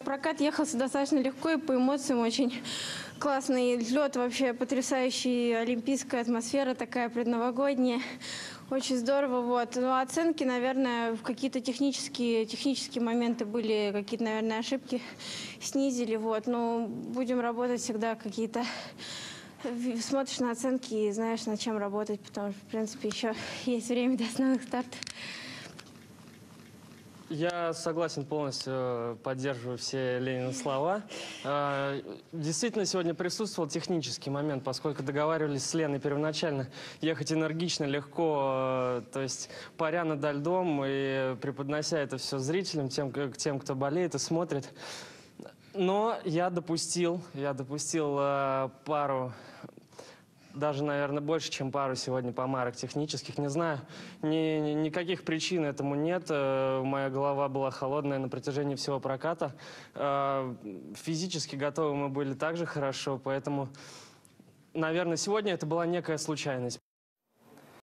Прокат ехался достаточно легко и по эмоциям очень классный. Лед вообще потрясающий, олимпийская атмосфера такая предновогодняя. Очень здорово. Вот. Ну, оценки, наверное, в какие-то технические моменты были, какие-то, наверное, ошибки снизили. Вот. Но будем работать всегда какие-то... Смотришь на оценки и знаешь, над чем работать, потому что, в принципе, еще есть время до основных стартов. Я согласен полностью, поддерживаю все Ленины слова. Действительно, сегодня присутствовал технический момент, поскольку договаривались с Леной первоначально ехать энергично, легко, то есть паря над льдом и преподнося это все зрителям, тем, кто болеет и смотрит. Но я допустил пару... Даже, наверное, больше, чем пару сегодня помарок технических. Не знаю, никаких причин этому нет. Моя голова была холодная на протяжении всего проката. Физически готовы мы были также хорошо, поэтому, наверное, сегодня это была некая случайность.